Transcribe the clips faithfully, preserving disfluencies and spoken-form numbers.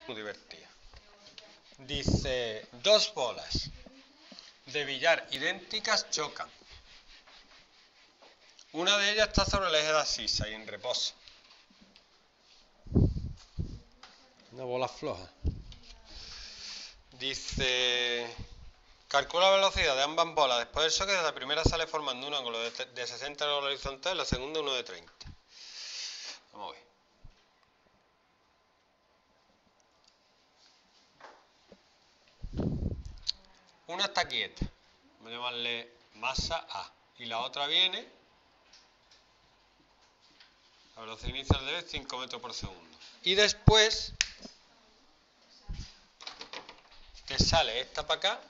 Muy divertido. Dice, dos bolas de billar idénticas chocan. Una de ellas está sobre el eje de asisa y en reposo. Una bola floja. Dice, calcula la velocidad de ambas bolas después del choque. De la primera sale formando un ángulo de, de sesenta grados horizontal y la segunda uno de treinta. Vamos a ver. Una está quieta, vamos a llamarle masa A, y la otra viene, la velocidad inicial de cinco metros por segundo. Y después te sale esta para acá,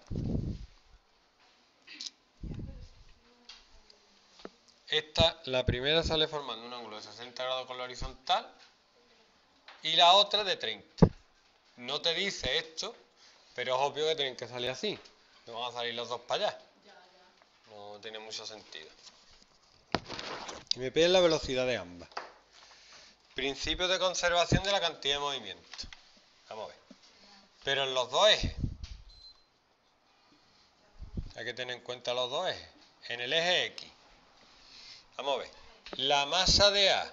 esta, la primera sale formando un ángulo de sesenta grados con la horizontal y la otra de treinta. No te dice esto, pero es obvio que tienen que salir así. No van a salir los dos para allá. No tiene mucho sentido. Y me piden la velocidad de ambas. Principio de conservación de la cantidad de movimiento. Vamos a ver. Pero en los dos ejes. Hay que tener en cuenta los dos ejes. En el eje X. Vamos a ver. La masa de A.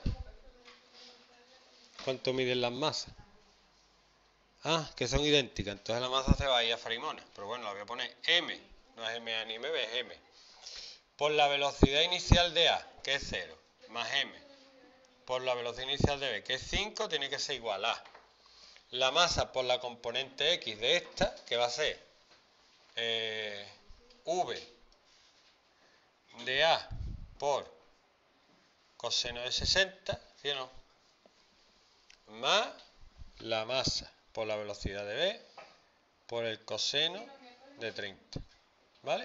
¿Cuánto miden las masas? Ah, que son idénticas. Entonces la masa se va a ir a Farimona. Pero bueno, la voy a poner M. No es M A ni M B, es M. Por la velocidad inicial de A, que es cero, más M. Por la velocidad inicial de B, que es cinco, tiene que ser igual a la masa por la componente X de esta, que va a ser eh, V de A por coseno de sesenta, ¿sí o no? Más la masa por la velocidad de B por el coseno de treinta. ¿Vale?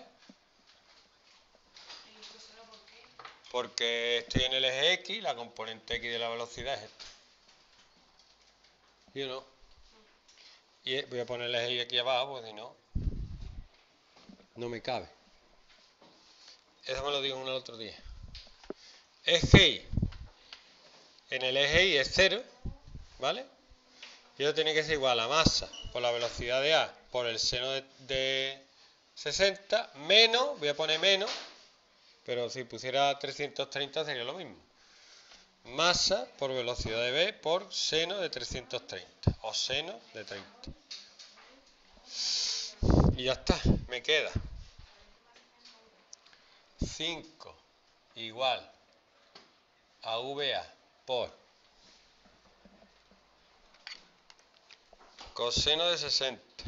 Porque estoy en el eje X, la componente X de la velocidad es esta. ¿Sí o no? Y voy a poner el eje aquí abajo, porque si no, no me cabe. Eso me lo dijo uno el otro día. Eje Y. En el eje Y es cero, ¿vale? Y eso tiene que ser igual a masa por la velocidad de A por el seno de, de sesenta, menos, voy a poner menos, pero si pusiera trescientos treinta sería lo mismo. Masa por velocidad de B por seno de trescientos treinta, o seno de treinta. Y ya está, me queda cinco igual a V A por coseno de sesenta,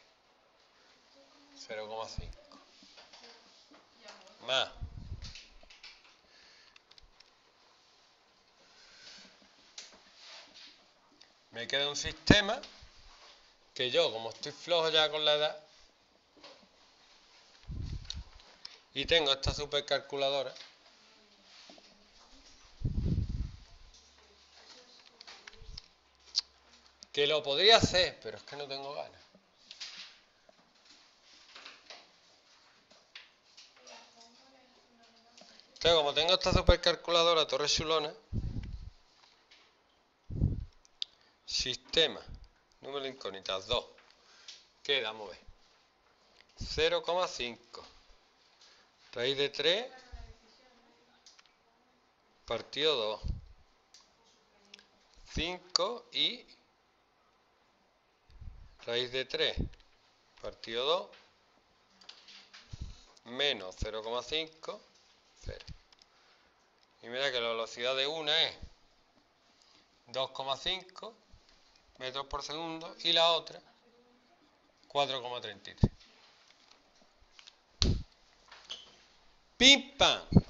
cero coma cinco, más me queda un sistema que yo, como estoy flojo ya con la edad y tengo esta supercalculadora, que lo podría hacer, pero es que no tengo ganas. Entonces, como tengo esta supercalculadora torre chulona, sistema, número de incógnitas dos, queda, vamos a ver, cero coma cinco, raíz de tres, partido dos, cinco y raíz de tres, partido dos, menos cero coma cinco, cero. Y mira que la velocidad de una es dos coma cinco metros por segundo y la otra cuatro coma treinta y tres. ¡Pim, pam!